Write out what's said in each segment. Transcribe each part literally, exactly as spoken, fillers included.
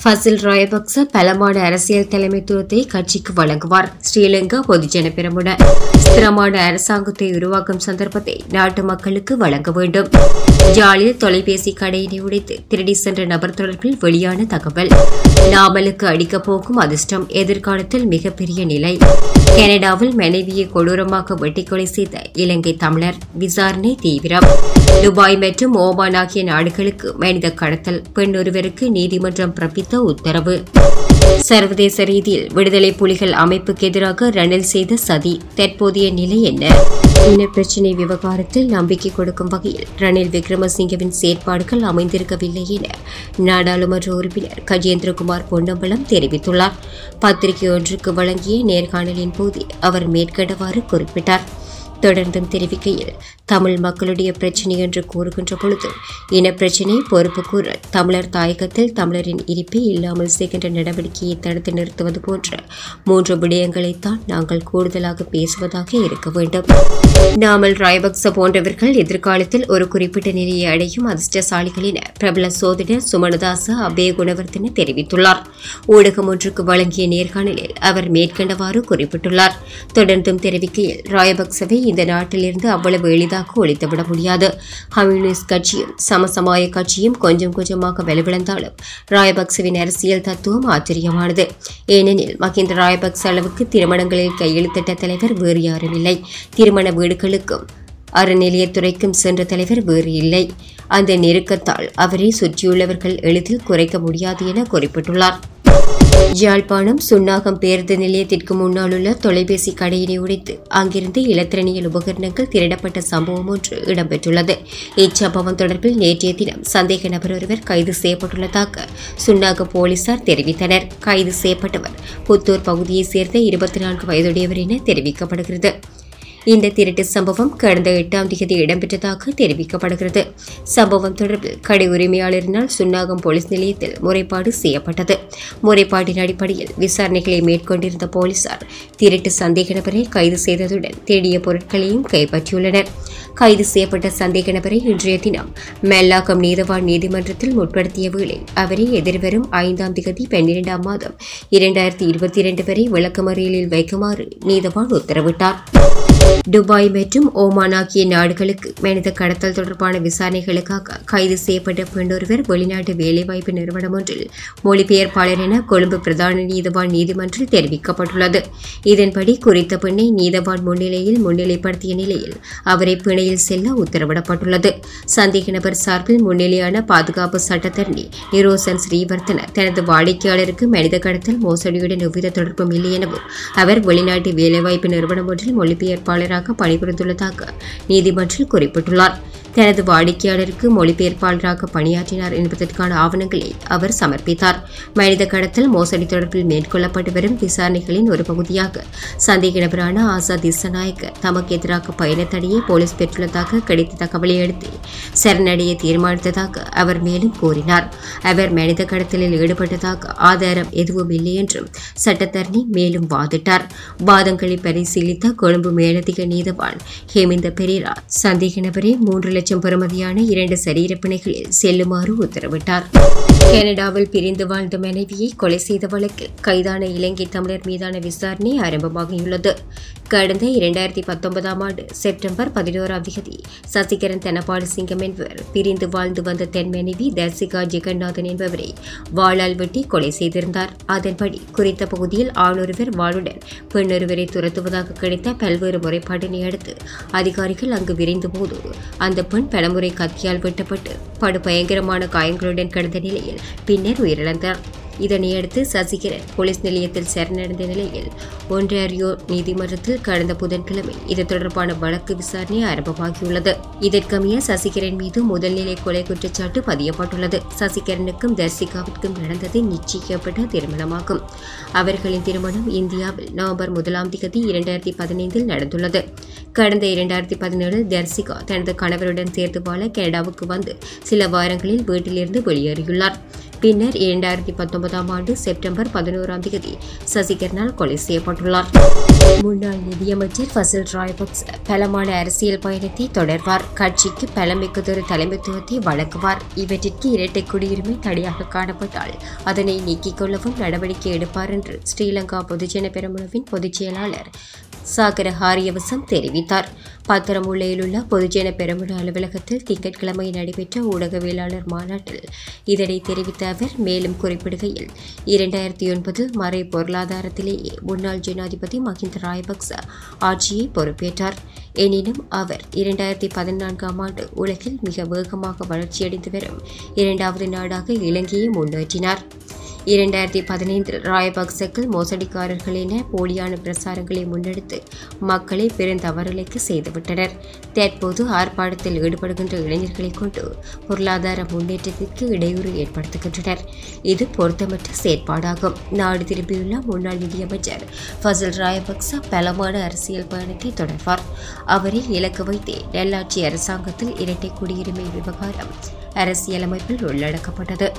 ஃபசில் ராயபக்ச பலமான அரசியல் தலைமைத்துவத்தை கட்சிக்கு வழங்குவார். ஸ்ரீலங்கா பொதுஜன பெரமுன ஸ்திரமான அரசாங்கத்தை உருவாக்கும் சந்தர்ப்பத்தை நாட்டு மக்களுக்கு வழங்க வேண்டும். ஜாலில் தொலைபேசி கடையினை உடைத்து திருடி சென்ற நபர் தொடர்பில் வெளியான தகவல். நாமலுக்கு அடிக்கப் போகும் அதிர்ஷ்டம் எதிர்காலத்தில் மிகப்பெரிய நிலை. கனடாவில் மனைவியை கொடூரமாக வெட்டிக்கொலை செய்த இலங்கை தமிழர் விசாரணை தீவிரம். துபாய் மற்றும் ஓமான் ஆகிய நாடுகளுக்கு மனித கடத்தல் பெண் ஒருவருக்கு நீதிமன்றம் பிறப்பித்த உத்தரவு. சர்வதேச ரீதியில் விடுதலை புலிகள் அமைப்புக்கு எதிராக ரணில் செய்த சதி. தற்போதைய நிலை என்ன? இன பிரச்சினை விவகாரத்தில் நம்பிக்கை கொடுக்கும் வகையில் ரணில் விக்ரமசிங்கவின் செயற்பாடுகள் அமைந்திருக்கவில்லை என நாடாளுமன்ற உறுப்பினர் கஜேந்திரகுமார் பொன்னம்பலம் தெரிவித்துள்ளார். பத்திரிகை ஒன்றுக்கு வழங்கிய நேர்காணலின் போது அவர் மேற்கண்டவாறு குறிப்பிட்டார். தொடர்ந்தும் தெரிவிக்கையில், தமிழ் மக்களுடைய பிரச்சினை என்று கூறுகின்ற பொழுது இனப்பிரச்சினை, பொறுப்பு கூறல், தமிழர் தாயகத்தில் தமிழரின் இருப்பை இல்லாமல் செய்கின்ற நடவடிக்கையை தடுத்து நிறுத்துவது போன்ற மூன்று விடயங்களைத்தான் நாங்கள் கூடுதலாக பேசுவதாக இருக்க வேண்டும். நாமல் ராயபக்ச போன்றவர்கள் எதிர்காலத்தில் ஒரு குறிப்பிட்ட நிலையை அடையும் அதிர்ஷ்டசாலிகள் என பிரபல சோதனர் சுமனதாச அபய குணவர்தன தெரிவித்துள்ளார். ஊடகம் ஒன்றுக்கு வழங்கிய நேர்காணலில் அவர் மேற்கண்டவாறு குறிப்பிட்டுள்ளார். தொடர்ந்தும் தெரிவிக்கையில், ராயபக்சவை இந்த நாட்டிலிருந்து அவ்வளவு எளிதாக ஒழித்துவிட முடியாது. கம்யூனிஸ்ட் கட்சியும் சமசமாய கட்சியும் கொஞ்சம் கொஞ்சமாக வலுவிழந்தாலும் ராயபக்சவின் அரசியல் தத்துவம் ஆச்சரியமானது. ஏனெனில் மஹிந்த ராயபக்ச அளவுக்கு திருமணங்களில் கையெழுத்திட்ட தலைவர் வேறு யாரும் இல்லை. திருமண வீடுகளுக்கும் அறநிலையத்துறைக்கும் சென்ற தலைவர் வேறு இல்லை. அந்த நெருக்கத்தால் அவரை சுற்றியுள்ளவர்கள் எளிதில் குறைக்க முடியாது என குறிப்பிட்டுள்ளார். யாழ்ப்பாணம் சுன்னாகம் பேருந்து நிலையத்திற்கு முன்னால் உள்ள தொலைபேசி கடையினை உடைத்து அங்கிருந்து இலத்திரனியல் உபகரணங்கள் திருடப்பட்ட சம்பவம் ஒன்று இடம்பெற்றுள்ளது. இச்சம்பவம் தொடர்பில் நேற்றைய தினம் சந்தேக நபர் ஒருவர் கைது செய்யப்பட்டுள்ளதாக சுன்னாகம் போலீசார் தெரிவித்தனர். கைது செய்யப்பட்டவர் புத்தூர் பகுதியைச் சேர்ந்த இருபத்தி நான்கு வயதுடையவர் என தெரிவிக்கப்படுகிறது. இந்த திருட்டு சம்பவம் கடந்த எட்டாம் தேதி இடம்பெற்றதாக தெரிவிக்கப்படுகிறது. சம்பவம் தொடர்பில் கடை உரிமையாளரினால் சுன்னாகம் போலீஸ் நிலையத்தில் முறைப்பாடு செய்யப்பட்டது. முறைப்பாட்டின் அடிப்படையில் விசாரணைகளை மேற்கொண்டிருந்த போலீசார் திருட்டு சந்தேக நபரை கைது செய்ததுடன் தேடிய பொருட்களையும் கைப்பற்றியுள்ளனர். கைது செய்யப்பட்ட சந்தேக நபரை இன்றைய தினம் மெல்லாக்கம் நீதவான் நீதிமன்றத்தில் முற்படுத்திய வேளை அவரை எதிர்வரும் ஐந்தாம் தேதி பன்னிரண்டாம் மாதம் இரண்டாயிரத்தி இருபத்தி இரண்டு வரை விளக்கமறியலில் வைக்குமாறு நீதவான் உத்தரவிட்டார். துபாய் மற்றும் ஓமான் ஆகிய நாடுகளுக்கு மனித கடத்தல் தொடர்பான விசாரணைகளுக்காக கைது செய்யப்பட்ட பெண்ணொருவர் வெளிநாட்டு வேலைவாய்ப்பு நிறுவனம் ஒன்றில் மொழிபெயர்ப்பாளர் என கொழும்பு பிரதான நீதவான் நீதிமன்றில் தெரிவிக்கப்பட்டுள்ளது. இதன்படி குறித்த பெண்ணை நீதவான் முன்னிலையில் முன்னிலைப்படுத்திய நிலையில் அவரை பிணையில் செல்ல உத்தரவிடப்பட்டுள்ளது. சந்தேக நபர் சார்பில் முன்னிலையான பாதுகாப்பு சட்டத்தரணி நிரோசன் ஸ்ரீவர்த்தன தனது வாடிக்கையாளருக்கு மனித கடத்தல் மோசடியுடன் எவ்வித தொடர்பும் இல்லை எனவும் அவர் வெளிநாட்டு வேலைவாய்ப்பு நிறுவனம் ஒன்றில் மொழிபெயர்ப்பாளராக பணிபுரிந்துள்ளதாக நீதிமன்றில் குறிப்பிட்டுள்ளார். தனது வாடிக்கையாளருக்கு மொழிபெயர்ப்பாளராக பணியாற்றினார் என்பதற்கான ஆவணங்களை அவர் சமர்ப்பித்தார். மனித கடத்தல் மோசடி தொடர்பில் மேற்கொள்ளப்பட்டு வரும் விசாரணைகளின் ஒரு பகுதியாக சந்தேக நபரான ஆசாத் திசாநாயக்க தமக்கு எதிராக பயண தடையை போலீஸ் பெற்றுள்ளதாக கிடைத்த தகவலை அடுத்து சரணடைய தீர்மானித்ததாக அவர் மேலும் கூறினார். அவர் மனித கடத்தலில் ஈடுபட்டதாக ஆதாரம் எதுவும் இல்லை என்றும் சட்டத்தரணி மேலும் வாதிட்டார். வாதங்களை பரிசீலித்த கொழும்பு மேலதிக நீதவான் ஹேமிந்த பெரேரா சந்தேக நபரை மூன்று லட்சம் பெறுமதியான இரண்டு சரீரப்பிணைகளில் செல்லுமாறு உத்தரவிட்டார். கனடாவில் பிரிந்து வாழ்ந்த மனைவியை கொலை செய்த வழக்கில் கைதான இலங்கை தமிழர் மீதான விசாரணை ஆரம்பமாகியுள்ளது. கடந்த இரண்டாயிரத்தி பத்தொன்பதாம் ஆண்டு செப்டம்பர் பதினோராம் தேதி சசிகரன் தனபாடு சிங்கம் என்பவர் பிரிந்து வாழ்ந்து வந்த தென் மனைவி தர்சிகா ஜெகநாதன் என்பவரை வாளால் வெட்டி கொலை செய்திருந்தார். அதன்படி குறித்த பகுதியில் ஆணொருவர் வாளுடன் பெண்ணொருவரை துரத்துவதாக கிடைத்த பல்வேறு முறைப்பாட்டினை அடுத்து அதிகாரிகள் அங்கு விரைந்த போது அந்த பெண் பலமுறை கத்தியால் வெட்டப்பட்டு படு பயங்கரமான காயங்களுடன் கிடந்த நிலையில் பின்னர் உயிரிழந்தார். இதனையடுத்து சசிகரன் போலீஸ் நிலையத்தில் சரணடைந்த நிலையில் ஒன்றாரியோ நீதிமன்றத்தில் கடந்த புதன்கிழமை இது தொடர்பான வழக்கு விசாரணை ஆரம்பமாகியுள்ளது. இதற்கமைய சசிகரன் மீது முதல்நிலை கொலை குற்றச்சாட்டு பதியப்பட்டுள்ளது. சசிகரனுக்கும் தர்சிகாவிற்கும் நடந்தது நிச்சயிக்கப்பட்ட திருமணமாகும். அவர்களின் திருமணம் இந்தியாவில் நவம்பர் முதலாம் தேதி இரண்டாயிரத்தி பதினைந்தில் நடந்துள்ளது. கடந்த இரண்டாயிரத்தி பதினேழில் தர்சிகா தனது கணவருடன் சேர்த்து வாழ கனடாவுக்கு வந்து சில வாரங்களில் வீட்டிலிருந்து வெளியேறியுள்ளார். பின்னர் இரண்டாயிரத்தி பத்தொன்பதாம் ஆண்டு செப்டம்பர் பதினோராம் தேதி சசிகரனால் கொலை செய்யப்பட்டுள்ளார். முன்னாள் நிதியமைச்சர் ஃபசில் ராஜபக்ச பலமான அரசியல் பயணத்தை தொடர்வார். கட்சிக்கு பலமிக்கதொரு தலைமைத்துவத்தை வழங்குவார். இவற்றிற்கு இரட்டை குடியுரிமை தடையாக காணப்பட்டால் அதனை நீக்கிக் கொள்ளவும் நடவடிக்கை எடுப்பார் என்று ஸ்ரீலங்கா பொதுஜன பெரமுனவின் பொதுச் செயலாளர் சாகர ஹாரியவசம் தெரிவித்தார். பத்திரமுல்லையில் உள்ள பொதுஜன பெரமுன அலுவலகத்தில் திங்கட்கிழமை நடைபெற்ற ஊடகவியலாளர் மாநாட்டில் இதனை தெரிவித்த அவர் மேலும் குறிப்பிடுகையில், இரண்டாயிரத்தி ஒன்பதில் மறை பொருளாதாரத்திலேயே முன்னாள் ஜனாதிபதி மஹிந்த ராஜபக்ச ஆட்சியை பொறுப்பேற்றார். எனினும் அவர் இரண்டாயிரத்தி பதினான்காம் ஆண்டு உலகில் மிக வேகமாக வளர்ச்சியடைந்து வரும் இரண்டாவது நாடாக இலங்கையை முன்னேற்றினார். இரண்டாயிரத்தி பதினைந்தில் ராயபக்சக்கள் மோசடிக்காரர்கள் என போலியான பிரசாரங்களை முன்னெடுத்து மக்களை பெருந்தவறுகளுக்கு செய்துவிட்டனர். தற்போது ஆர்ப்பாட்டத்தில் ஈடுபடுகின்ற இளைஞர்களை கொண்டு பொருளாதார முன்னேற்றத்திற்கு இடையூறு ஏற்படுத்துகின்றனர். இது பொருத்தமற்ற செயற்பாடாகும். நாடு திரும்பியுள்ள முன்னாள் நிதியமைச்சர் ஃபசில் ராஜபக்ச பலமான அரசியல் பயணத்தை தொடர்வார். அவரை இலக்கு வைத்தே நல்லாட்சி அரசாங்கத்தில் இரட்டை குடியுரிமை விவகாரம் அரசியலமைப்பில் உள்ளடக்கப்பட்டது.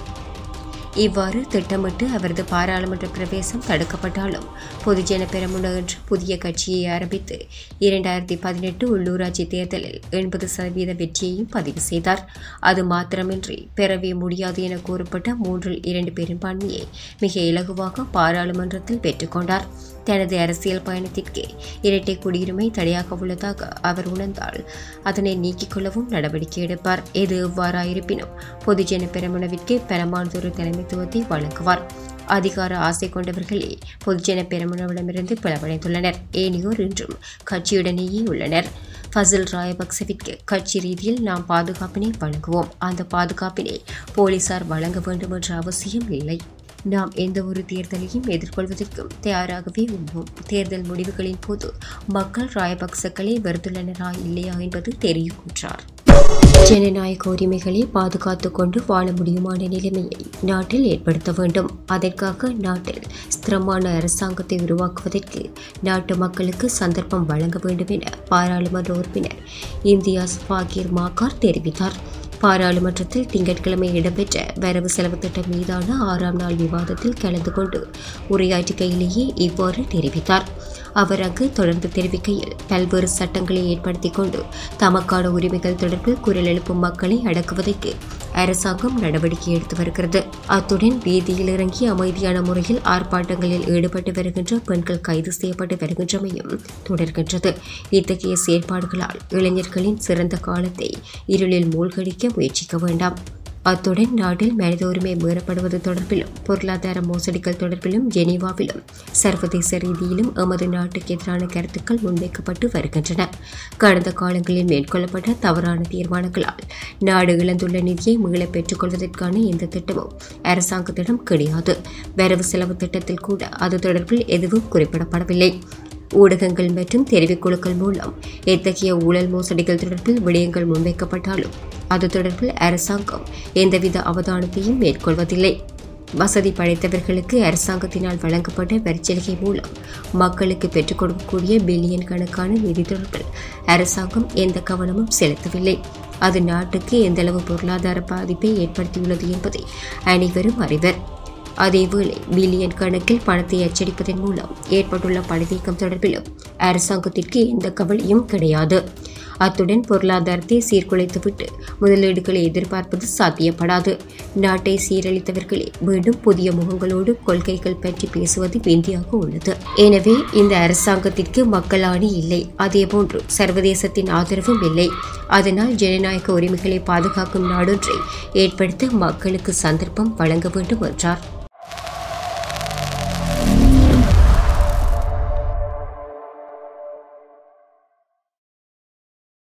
இவ்வாறு திட்டமிட்டு அவரது பாராளுமன்ற பிரவேசம் தடுக்கப்பட்டாலும் பொதுஜன பெரமுன என்ற புதிய கட்சியை ஆரம்பித்து இரண்டாயிரத்தி பதினெட்டு உள்ளூராட்சி தேர்தலில் எண்பது சதவீத வெற்றியையும் பதிவு செய்தார். அது மாத்திரமின்றி பெறவே முடியாது என கூறப்பட்ட மூன்றில் இரண்டு பெரும்பான்மையை மிக இலகுவாக பாராளுமன்றத்தில் பெற்றுக்கொண்டார். தனது அரசியல் பயணத்திற்கு இரட்டை குடியுரிமை தடையாக உள்ளதாக அவர் உணர்ந்தால் அதனை நீக்கிக் கொள்ளவும் நடவடிக்கை எடுப்பார். எது எவ்வாறாயிருப்பினும் பொதுஜன பெரமுனவிற்கு பலமானதொரு தலைமைத்துவத்தை வழங்குவார். அதிகார ஆசை கொண்டவர்களே பொதுஜன பெரமுனவிடமிருந்து பிளவடைந்துள்ளனர். ஏனையோர் இன்றும் கட்சியுடனேயே உள்ளனர். ஃபசில் ராஜபக்சவிற்கு கட்சி ரீதியில் நாம் பாதுகாப்பினை வழங்குவோம். அந்த பாதுகாப்பினை போலீசார் வழங்க வேண்டும் என்ற அவசியம் இல்லை. நாம் எந்த ஒரு தேர்தலையும் எதிர்கொள்வதற்கும் தயாராகவே உள்ளோம். தேர்தல் முடிவுகளின் போது மக்கள் ராயபக்சக்களை வெறுத்துள்ளனரா இல்லையா என்பது தெரியும் என்றார். ஜனநாயக உரிமைகளை பாதுகாத்துக் கொண்டு வாழ முடியுமான நிலைமையை நாட்டில் ஏற்படுத்த வேண்டும். அதற்காக நாட்டில் ஸ்திரமான அரசாங்கத்தை உருவாக்குவதற்கு நாட்டு மக்களுக்கு சந்தர்ப்பம் வழங்க வேண்டும் என பாராளுமன்ற உறுப்பினர் இந்தியாஸ் பாகீர் மாக்கார் தெரிவித்தார். பாராளுமன்றத்தில் திங்கட்கிழமை இடம்பெற்ற வரவு செலவு திட்டம் மீதான ஆறாம் நாள் விவாதத்தில் கலந்து கொண்டு உரையாற்றுகையிலேயே இவ்வாறு தெரிவித்தார். அவர் அங்கு தொடர்ந்து தெரிவிக்கையில், பல்வேறு சட்டங்களை ஏற்படுத்திக் கொண்டு தமக்கான உரிமைகள் தொடர்பில் குரல் எழுப்பும் மக்களை அடக்குவதற்கு அரசாங்கம் நடவடிக்கை எடுத்து வருகிறது. அத்துடன் வீதியில் இறங்கி அமைதியான முறையில் ஆர்ப்பாட்டங்களில் ஈடுபட்டு வருகின்ற பெண்கள் கைது செய்யப்பட்டு வருகின்றமையும் தொடர்கின்றது. இத்தகைய செயற்பாடுகளால் இளைஞர்களின் சிறந்த காலத்தை இருளில் மூழ்கடிக்க முயற்சிக்க வேண்டாம். அத்துடன் நாட்டில் மனித உரிமை மீறப்படுவது தொடர்பிலும் பொருளாதார மோசடிகள் தொடர்பிலும் ஜெனீவாவிலும் சர்வதேச ரீதியிலும் எமது நாட்டுக்கு எதிரான கருத்துக்கள் முன்வைக்கப்பட்டு வருகின்றன. கடந்த காலங்களில் மேற்கொள்ளப்பட்ட தவறான தீர்மானங்களால் நாடு இழந்துள்ள நிதியை மீள பெற்றுக் கொள்வதற்கான எந்த திட்டமும் அரசாங்கத்திடம் கிடையாது. வரவு செலவு திட்டத்தில் கூட அது தொடர்பில் எதுவும் குறிப்பிடப்படவில்லை. ஊடகங்கள் மற்றும் தெரிவுக்குழுக்கள் மூலம் எத்தகைய ஊழல் மோசடிகள் தொடர்பில் விடயங்கள் முன்வைக்கப்பட்டாலும் அது தொடர்பில் அரசாங்கம் எந்தவித அவதானத்தையும் மேற்கொள்வதில்லை. வசதி படைத்தவர்களுக்கு அரசாங்கத்தினால் வழங்கப்பட்ட வரிச்சலுகை மூலம் மக்களுக்கு பெற்றுக் கொடுக்கக்கூடிய பில்லியன் கணக்கான நிதி தொடர்பில் அரசாங்கம் எந்த கவனமும் செலுத்தவில்லை. அது நாட்டுக்கு எந்தளவு பொருளாதார பாதிப்பை ஏற்படுத்தியுள்ளது என்பதை அனைவரும் அறிவர். அதேவேளை பில்லியன் கணக்கில் பணத்தை அச்சடிப்பதன் மூலம் ஏற்பட்டுள்ள பணவீக்கம் தொடர்பிலும் அரசாங்கத்திற்கு எந்த கவலையும் கிடையாது. அத்துடன் பொருளாதாரத்தை சீர்குலைத்துவிட்டு முதலீடுகளை எதிர்பார்ப்பது சாத்தியப்படாது. நாட்டை சீரழித்தவர்களே மீண்டும் புதிய முகங்களோடு கொள்கைகள் பற்றி பேசுவது விந்தியாக உள்ளது. எனவே இந்த அரசாங்கத்திற்கு மக்கள் ஆணி இல்லை, அதேபோன்று சர்வதேசத்தின் ஆதரவும் இல்லை. அதனால் ஜனநாயக உரிமைகளை பாதுகாக்கும் நாடொன்றை ஏற்படுத்த மக்களுக்கு சந்தர்ப்பம் வழங்க வேண்டும் என்றார்.